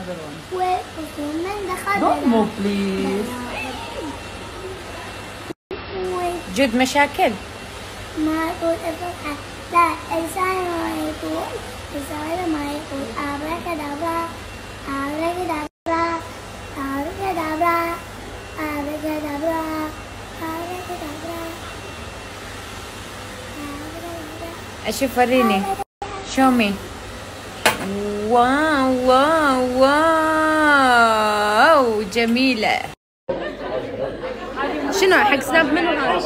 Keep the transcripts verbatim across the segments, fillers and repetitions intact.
ومن دخل Don't move please. جود مشاكل. ما يقول الفتحة لا الإنسان ما يقول الإنسان ما يقول أبركادابرا أبركادابرا أبركادابرا أبركادابرا أبركادابرا. أشوف وريني. show me. واو واو واو جميلة. شنو حق سناب منو هذا؟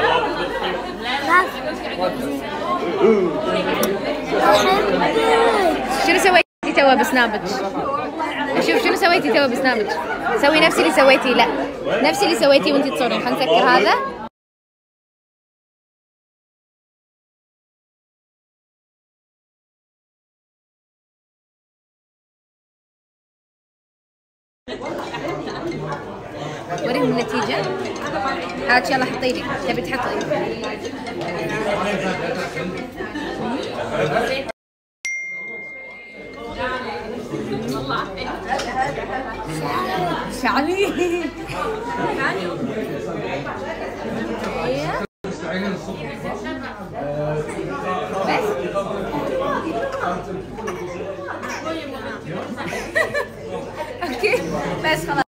شنو سويتي توا بسنابك؟ اشوف شنو سويتي توا بسنابك؟ سوي نفس اللي سويتي. لا نفس اللي سويتي وانتي تصورين. خلينا نسكر هذا. وريهم النتيجة. هات يلا حطي لي. تبي تحطي شعري. بس اوكي بس خلاص.